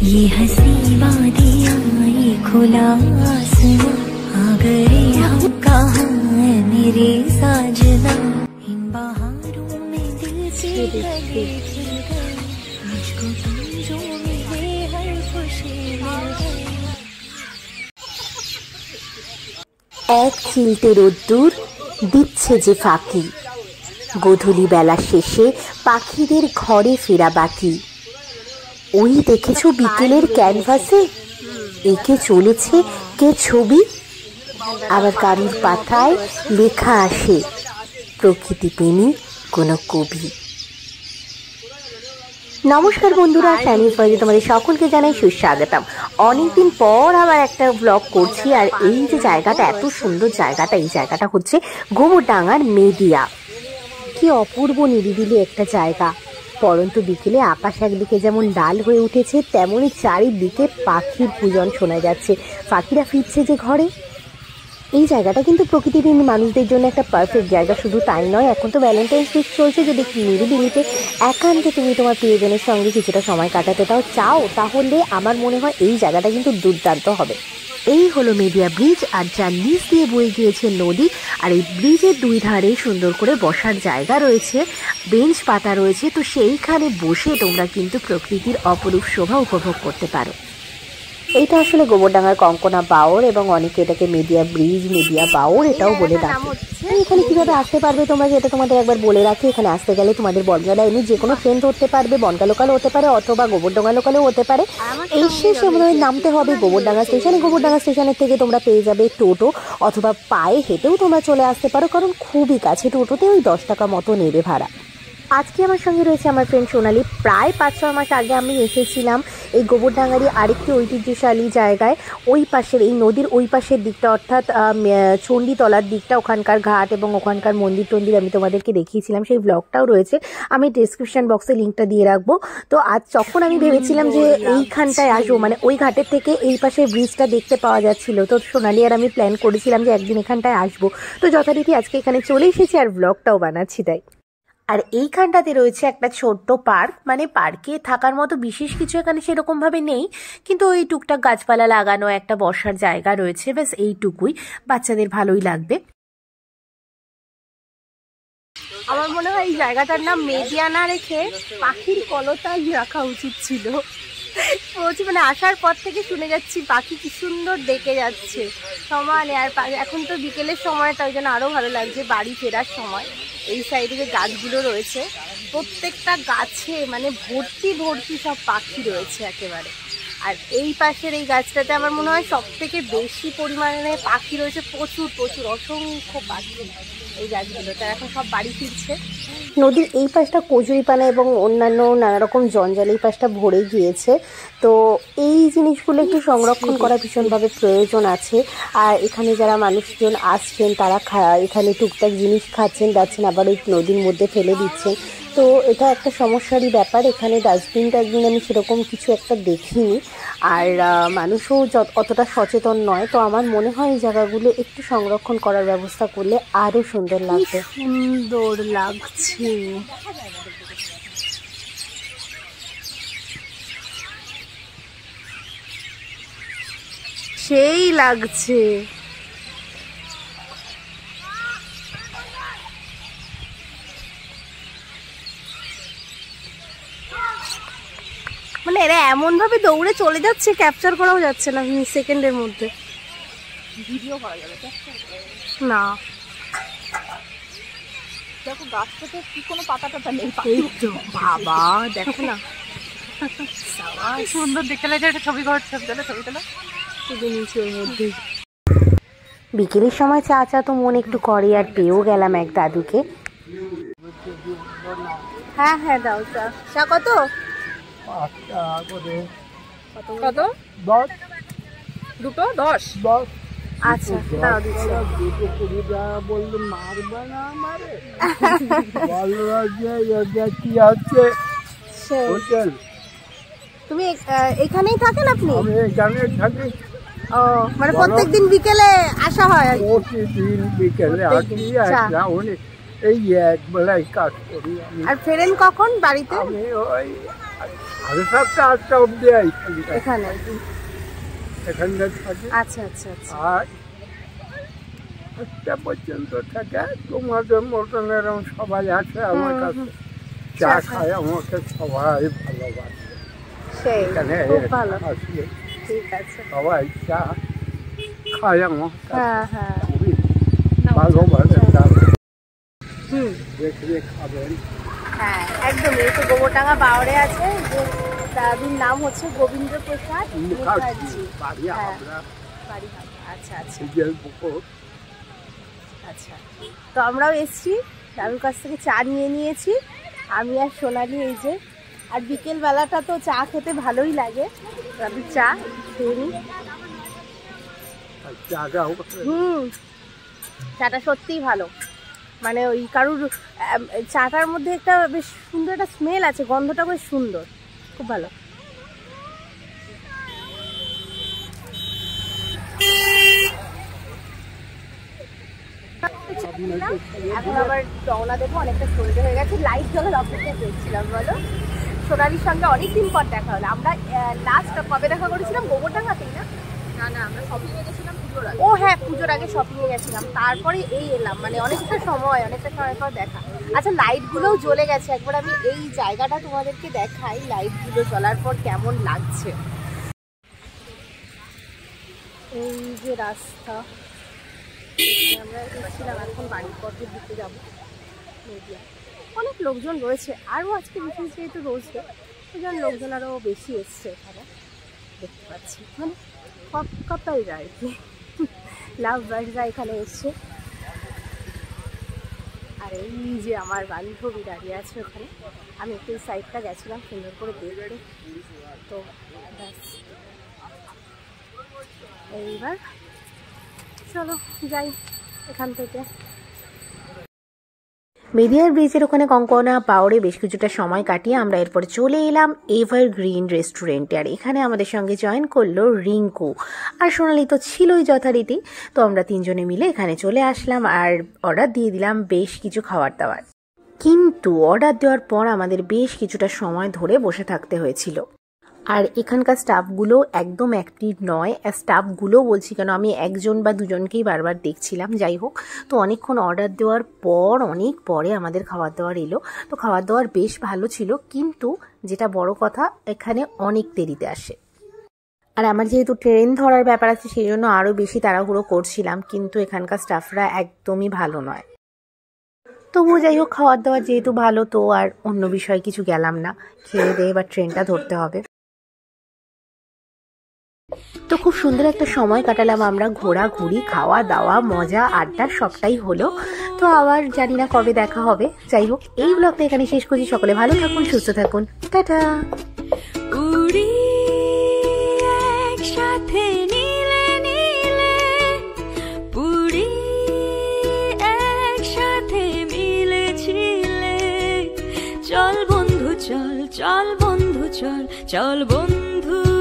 ये हंसी वादियाँ ये खुला आसमां आ गए हम कहाँ है मेरे साजना इन बहारों में दिल से लगे खिल गए मुझको तुम जो मिले हर खुशी मिल गई। এক চিলতে রোদ্দুর দিচ্ছে যে ফাঁকি, গোধূলি বেলা শেষে পাখিদের ঘরে ফেরা বাকি। ওই দেখেছো বিকেলের ক্যানভাসে এঁকে চলেছে কে ছবি, আবার কারুর পাতায় লেখা আসে প্রকৃতি প্রেমী কোনো কবি। নমস্কার বন্ধুরা, চাইনিজ ভয়েসে তোমাদের সকলকে জানাই সুস্বাগতম। অনেকদিন পর আবার একটা ব্লগ করছি। আর এই যে জায়গাটা, এত সুন্দর জায়গাটা, এই জায়গাটা হচ্ছে গোবরডাঙ্গার মেদিয়া। কি অপূর্ব নিরিবিলি একটা জায়গা। পরন্তু বিকেলে আকাশ একদিকে যেমন লাল হয়ে উঠেছে, তেমনই চারিদিকে পাখির পূজন শোনা যাচ্ছে। পাখিরা ফিরছে যে ঘরে। এই জায়গাটা কিন্তু প্রকৃতিপ্রেমী মানুষদের জন্য একটা পারফেক্ট জায়গা। শুধু তাই নয়, এখন তো ভ্যালেন্টাইন্স উইক চলছে। যদি নিরিবিলিতে একান্তে তুমি তোমার প্রিয়জনের সঙ্গে কিছুটা সময় কাটাতে চাও, তাহলে আমার মনে হয় এই জায়গাটা কিন্তু দুর্দান্ত হবে। এই হলো মেদিয়া ব্রিজ, আর যার নিচ দিয়ে বয়ে গিয়েছে নদী। আর এই ব্রিজের দুই ধারে সুন্দর করে বসার জায়গা রয়েছে, বেঞ্চ পাতা রয়েছে। তো সেইখানে বসে তোমরা কিন্তু প্রকৃতির অপরূপ শোভা উপভোগ করতে পারো। এইটা আসলে গোবরডাঙ্গার কঙ্কনা বাওর, এবং অনেকে এটাকে মেদিয়া ব্রিজ, মেদিয়া বাওর এটাও বলে ডাকে। এখানে কিভাবে আসতে পারবে তোমরা, যেটা তোমাদের একবার বলে রাখি। এখানে আসতে গেলে তোমাদের বনগা লাইনে যে কোনো ট্রেন ধরতে পারবে, বনগা লোকালও হতে পারে অথবা গোবরডাঙ্গা লোকালও হতে পারে। এসে সেভাবে নামতে হবে গোবরডাঙ্গা স্টেশনে। গোবরডাঙ্গা স্টেশনের থেকে তোমরা পেয়ে যাবে টোটো, অথবা পায়ে হেঁটেও তোমরা চলে আসতে পারো, কারণ খুবই কাছে। টোটোতে ওই 10 টাকা মতো নেবে ভাড়া। আজকে আমার সঙ্গে রয়েছে আমার ফ্রেন্ড সোনালি। প্রায় 5-6 মাস আগে আমি এসেছিলাম এই গোবরডাঙ্গারই আরেকটি ঐতিহ্যশালী জায়গায়, ওই পাশের এই নদীর ওই পাশের দিকটা, অর্থাৎ চণ্ডীতলার দিকটা। ওখানকার ঘাট এবং ওখানকার মন্দির টন্দির আমি তোমাদেরকে দেখিয়েছিলাম, সেই ব্লগটাও রয়েছে। আমি ডেসক্রিপশন বক্সে লিঙ্কটা দিয়ে রাখবো। তো আজ যখন আমি ভেবেছিলাম যে এইখানটায় আসবো, মানে ওই ঘাটের থেকে এই পাশের ব্রিজটা দেখতে পাওয়া যাচ্ছিল, তো সোনালি আর আমি প্ল্যান করেছিলাম যে একদিন এখানটায় আসবো। তো যথারীতি আজকে এখানে চলে এসেছি আর ব্লগটাও বানাচ্ছি তাই। আর এইখানটাতে রয়েছে একটা ছোট্ট পার্ক, মানে পার্কে থাকার মতো বিশেষ কিছু এখানে সেরকম ভাবে নেই, কিন্তু ওই টুকটাক গাছপালা লাগানো, একটা বসার জায়গা রয়েছে, ব্যাস এইটুকুই। বাচ্চাদের ভালোই লাগবে। আমার মনে হয় এই জায়গাটার নাম মেদিয়া না রেখে পাখির কলতান রাখা উচিত ছিল। বলছি, মানে আসার পর থেকে শুনে যাচ্ছি পাখি কি সুন্দর ডেকে যাচ্ছে সমানে। আর এখন তো বিকেলের সময়টা, ওই জন্য আরও ভালো লাগছে বাড়ি ফেরার সময়। এই সাইডে যে গাছগুলো রয়েছে, প্রত্যেকটা গাছে মানে ভর্তি ভর্তি সব পাখি রয়েছে একেবারে। আর এই পাশের এই গাছটাতে আমার মনে হয় সব থেকে বেশি পরিমাণে পাখি রয়েছে, প্রচুর প্রচুর অসংখ্য পাখি এই গাছগুলোতে। এখন সব বাড়ি ফিরছে। নদীর এই পাশটা কচুরিপানা এবং অন্যান্য নানা রকম জঞ্জাল এই পাশটা ভরে গিয়েছে। তো এই জিনিসগুলো একটু সংরক্ষণ করা ভীষণভাবে প্রয়োজন আছে। আর এখানে যারা মানুষজন আসছেন তারা এখানে টুকটাক জিনিস খাচ্ছেন, যাচ্ছেন, আবার ওই নদীর মধ্যে ফেলে দিচ্ছেন। তো এটা একটা সমস্যারই ব্যাপার। এখানে ডাস্টবিন আমি সেরকম কিছু একটা দেখিনি, আর মানুষও অতটা সচেতন নয়। তো আমার মনে হয় এই জায়গাগুলো একটু সংরক্ষণ করার ব্যবস্থা করলে আরও সুন্দর লাগবে। সুন্দর লাগছে। সেই লাগছে। মানে এরা এমন ভাবে দৌড়ে চলে যাচ্ছে, ক্যাপচার করাও যাচ্ছে না সেকেন্ডের মধ্যে। ভিডিও করা যাবে না। দেখো গাছটাতে কি কোনো পাতা টাতা নেই। এই তো বাবা, দেখো না সুন্দর দেখতে লাগে। একটা ছবি ঘর ছবি তোলা তুলে নিয়েছি ওর মধ্যে। বিকেলের সময় চা চা তো মন একটু করে, আর পেয়েও গেলাম এক দাদুকে। হ্যাঁ হ্যাঁ দাও চা। চা কত? কত? 10। দুটো 10? আচ্ছা দাও দিচ্ছি। তুমি এখানেই থাকেন? আপনি এখানে থাকি। ও, মানে প্রত্যেকদিন বিকেলে আসা হয়? প্রতিদিন বিকেলে আসি। এই এক বেলায় কাজ করি। আর ফেরেন কখন বাড়িতে? আমি ওই 7:30 অবধি এখানে? এখানকার থাকে। আচ্ছা আচ্ছা আচ্ছা। আর 1টা পর্যন্ত থাকে। তোমাদের মতন এরকম সবাই আছে আমার কাছে, চা খায়, আমাকে সবাই ভালোবাসে। সেই এখানে খুব ভালো। আসলে ঠিক আছে। সবাই চা খায় আমার কাছে, হ্যাঁ হ্যাঁ। খুবই ভালোবাসে। চা হুম দেখলে খাবেন। হ্যাঁ একদম। এই তো গোবরডাঙ্গা বাওড়ে আছে, যে দাদুর নাম হচ্ছে গোবিন্দ প্রসাদ মুখার্জি। বাড়ি হ্যাঁ। আমরা বাড়ি হবে। আচ্ছা আচ্ছা নিজের পুকুর। আচ্ছা। তো আমরাও এসছি, দাদুর কাছ থেকে চা নিয়ে নিয়েছি আমি আর সোনালি। এই যে, আর বিকেল বেলাটা তো চা খেতে ভালোই লাগে, দাদুর চা খেয়ে নিই। আর চাটাও চাটা সত্যিই ভালো, মানে ওই কারুর চাটার মধ্যে একটা বেশ সুন্দর একটা স্মেল আছে, গন্ধটা বেশ সুন্দর, খুব ভালো। এখন আবার রওনা দেবো, অনেকটা সন্ধ্যে হয়ে গেছে, লাইট জ্বলার অপেক্ষা করছিলাম। বলো, সোনালির সঙ্গে অনেকদিন পর দেখা হলো। আমরা লাস্ট কবে দেখা করেছিলাম? গোবরডাঙ্গাতেই না? না না, আমরা শপিংয়ে গেছিলাম পুজোর আগে। ও হ্যাঁ, পুজোর আগে শপিংয়ে গেছিলাম, তারপরে এই এলাম, মানে অনেকটা সময় পর দেখা। আচ্ছা, লাইটগুলোও জ্বলে গেছে, একবার আমি এই জায়গাটা তোমাদেরকে দেখাই, লাইটগুলো জ্বলার পর কেমন লাগছে। এই যে রাস্তা, আমরা গেছিলাম, এখন বাড়ির পথের দিকে যাবো। মেদিয়া অনেক লোকজন রয়েছে, আরও আজকে বিশেষ যেহেতু রয়েছে সেজন্য লোকজন আরও বেশি এসছে এখানে, দেখতে পাচ্ছি। মানে কাপালরা আর কি, লাভ বার্ডরা এখানে এসছে। আর এই যে আমার বান্ধবী দাঁড়িয়ে আছে ওখানে, আমি একটু এই সাইডটা গেছিলাম সুন্দর করে দেখতে। তো ব্যাস, এইবার চলো যাই এখান থেকে। মেদিয়ার ব্রিজের ওখানে কঙ্কনা পাওড়ে বেশ কিছুটা সময় কাটিয়ে আমরা এরপরে চলে এলাম এভারগ্রিন রেস্টুরেন্টে। আর এখানে আমাদের সঙ্গে জয়েন করলো রিঙ্কু, আর সোনালি তো ছিলই যথারীতি। তো আমরা তিনজনে মিলে এখানে চলে আসলাম আর অর্ডার দিয়ে দিলাম বেশ কিছু খাবার দাবার। কিন্তু অর্ডার দেওয়ার পর আমাদের বেশ কিছুটা সময় ধরে বসে থাকতে হয়েছিল। আর এখানকার স্টাফগুলো একদম অ্যাক্টিভ নয়। স্টাফগুলো বলছি কেন, আমি একজন বা দুজনকেই বারবার দেখছিলাম। যাই হোক, তো অনেকক্ষণ অর্ডার দেওয়ার পর অনেক পরে আমাদের খাবার দাবার এলো। তো খাবার দাবার বেশ ভালো ছিল, কিন্তু যেটা বড় কথা, এখানে অনেক দেরিতে আসে। আর আমার যেহেতু ট্রেন ধরার ব্যাপার আছে, সেই জন্য আরও বেশি তাড়াহুড়ো করছিলাম, কিন্তু এখানকার স্টাফরা একদমই ভালো নয়। তবুও যাই হোক, খাবার দাবার যেহেতু ভালো, তো আর অন্য বিষয়ে কিছু গেলাম না, খেয়ে দিয়ে এবার ট্রেনটা ধরতে হবে। তো খুব সুন্দর একটা সময় কাটালাম আমরা, ঘোরাঘুরি, খাওয়া দাওয়া, মজা, আড্ডা সবটাই হলো। তো আবার জানি না কবে দেখা হবে। যাই হোক, এই ব্লগটা এখানে শেষ করছি। সকলে ভালো থাকুন, সুস্থ থাকুন, টাটা। উড়ি একসাথে নীলে নীলে, পুরি একসাথে মিলেছিলে। চল বন্ধু চল, চল বন্ধু চল, চল বন্ধু।